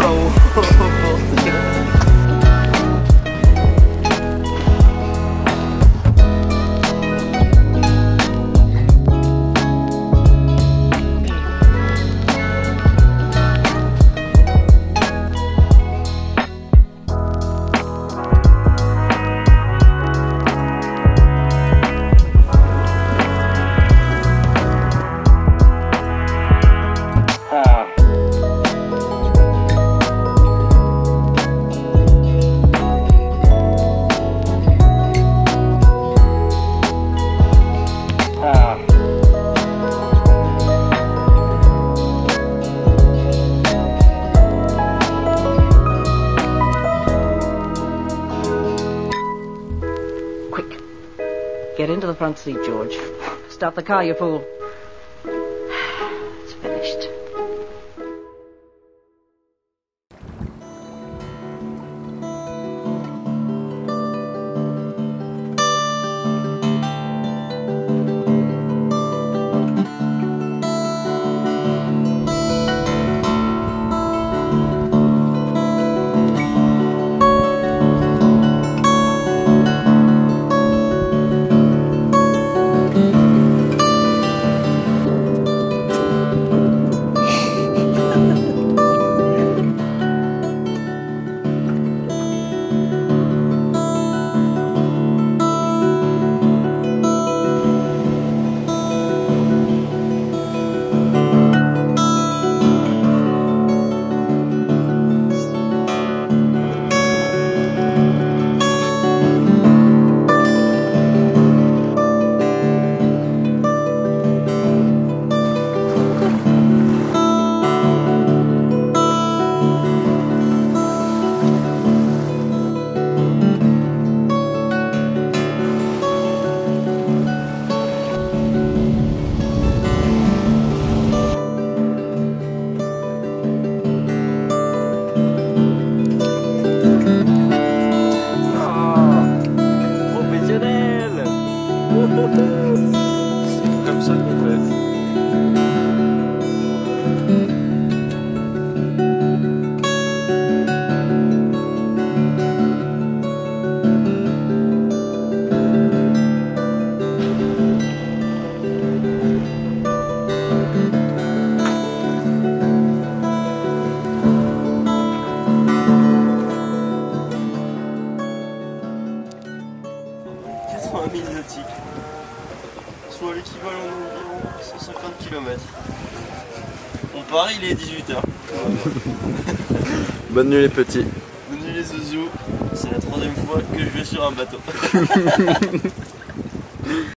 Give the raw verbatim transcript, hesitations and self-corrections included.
Get into the front seat, George. Stop the car, you fool. It's finished. C'est comme ça qu'on fait. quatre-vingt mille nautiques, soit l'équivalent d'environ cent cinquante kilomètres. On part, il est dix-huit heures. Bonne nuit les petits. Bonne nuit les zouzous, c'est la troisième fois que je vais sur un bateau.